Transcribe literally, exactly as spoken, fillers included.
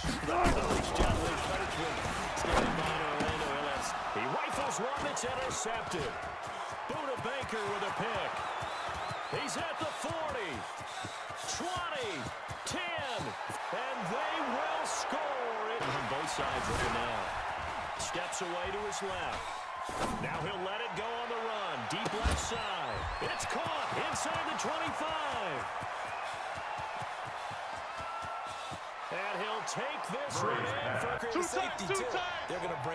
Those gentlemen, Kirkland standing by to Orlando Ellis. He rifles one that's intercepted. Buda Baker with a pick. He's at the forty, twenty, ten, and they will score it on both sides of it now. Steps away to his left. Now he'll let it go on the run. Deep left side. It's caught inside the twenty-five. And he'll take this one in for two safety, time, two too. time. They're going to bring